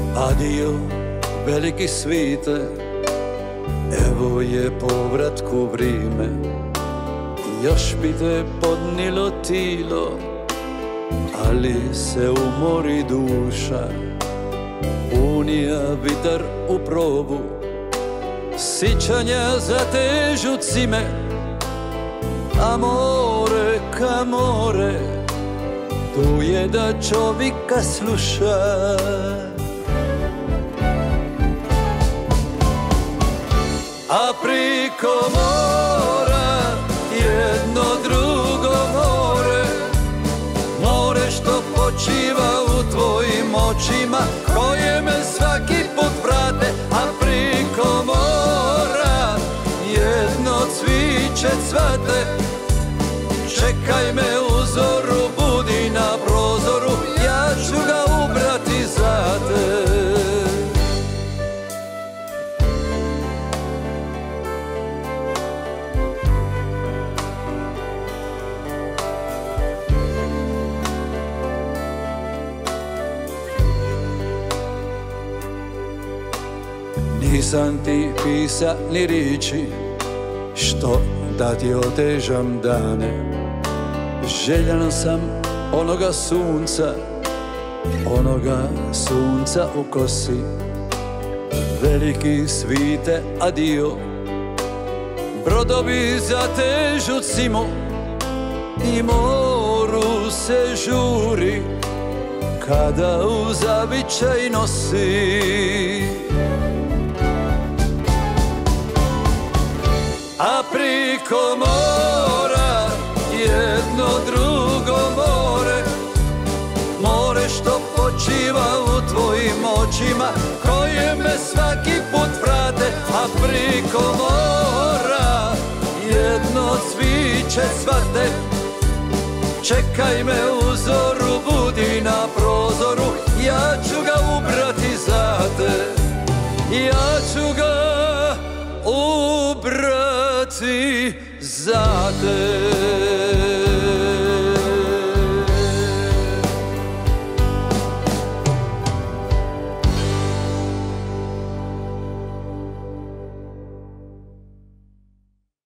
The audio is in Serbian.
Adio, veliki svite, evo je povratku vrime. Još bi te podnilo tilo, ali se umori duša. Unija vitar u probu, sićanja zatežu cime. Amore, kamore, tu je da čovjeka sluša. A priko mora jedno drugo more, more što počiva u tvojim očima, koje me svaki put vrate. A priko mora jedno cviće cvate, čekaj me u zoru, budi na prozoru, ja ću ga ubrati za te. Nisam ti pisa ni riči, što da ti otežam dane. Željan sam onoga sunca u kosi. Veliki svite, adio, brodovi zatežu cimu i moru se žuri kada u zavičaj nosi. A priko mora jedno drugo more, more što počiva u tvojim očima, koje me svaki put vrate. A priko mora jedno cviće cvate, čekaj me u zoru, budi na prozoru, ja ću ga ubrati za te. Ja ću ga ubrati za te.